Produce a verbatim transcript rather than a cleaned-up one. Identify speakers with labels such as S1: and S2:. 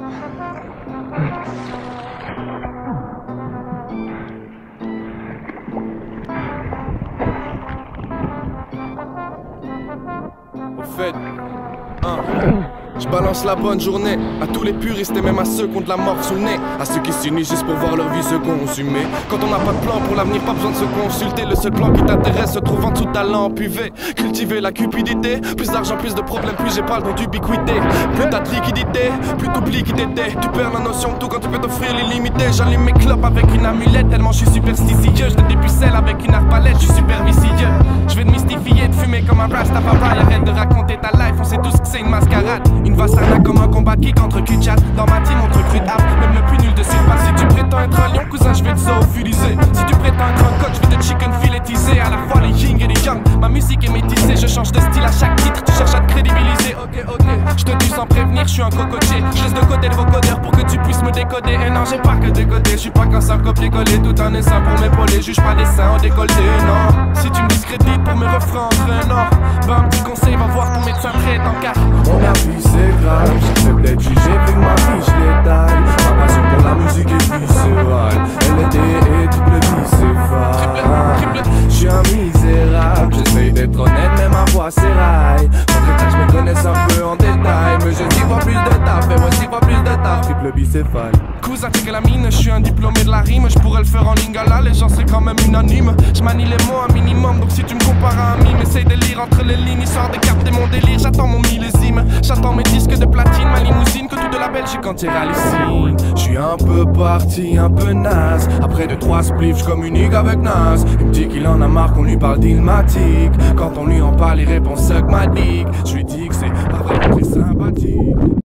S1: Au fait, hein, je balance la bonne journée à tous les puristes et même à ceux qui ont de la mort sous le nez, à ceux qui s'unissent juste pour voir leur vie se consumer. Quand on n'a pas de plan pour l'avenir, pas besoin de se consulter. Le seul plan qui t'intéresse se trouve en dessous de ta lampe U V. Cultiver la cupidité, plus d'argent, plus de problèmes, plus j'ai pas le don d'ubiquité. Plus t'as de liquidité, plus t'oublies qui t'étais. Tu perds la notion de tout quand tu peux t'offrir l'illimité. J'allume mes clopes avec une amulette tellement je suis superstitieux. Je te dépucelle avec une arbalète, je suis super vicieux. Je vais te mystifier, de fumer comme un Rastafari. Arrête de raconter ta life, on sait tous que c'est une mascarade. Une vaste arnaque comme un combat kick entre cul-chat. Dans ma team on te recrute ap, même le plus nul de surpasse. Si tu prétends être un lion, cousin, je vais te zoophilisé. Si tu prétends être un coach, je vais te chicken filétiser. À la fois les yin et les yang, ma musique est métissée. Je change de style à chaque titre, tu cherches à te crédibiliser. Ok, ok, je te dis sans prévenir, je suis un cocotier. Je laisse de côté le vocodeur pour que tu puisses me décoder. Et non, j'ai pas que décoder, je suis pas qu'un simple copier-coller. Tout un essaim pour m'épauler, juge pas des seins en décolleté, non. Si tu me discrédites pour mes refrains entraînants, bah un petit conseil, va voir ton médecin traitant car
S2: mon avis c'est grave, j'ai peut-être jugé vu que ma vie je l'étale. Ma passion pour la musique est viscérale, elle était et triple bicéphale. Je suis un misérable, j'essaye d'être honnête mais ma voix s'éraille. Contre tâche me connaissent un peu en détail, mais j'ai dix fois plus de taf et moi six fois plus de taf. Triple bicéphale.
S1: Cousin, t'es que la mine, je suis un diplômé de la rime. Je pourrais le faire en lingala, les gens seraient quand même unanimes. Je manie les mots un minimum, donc si tu me compares à un mime, essaye de lire entre les lignes, histoire de capter mon délire. J'attends mon millésime, j'attends mes disques de platine, ma limousine, que tout de la Belgique entière hallucine.
S2: Je suis un peu parti, un peu naze. Après deux trois spliffs, je communique avec Nas. Il me dit qu'il en a marre qu'on lui parle d'ilmatique. Quand on lui en parle, il répond suck ma dick. Je lui dis que c'est pas vraiment très sympathique.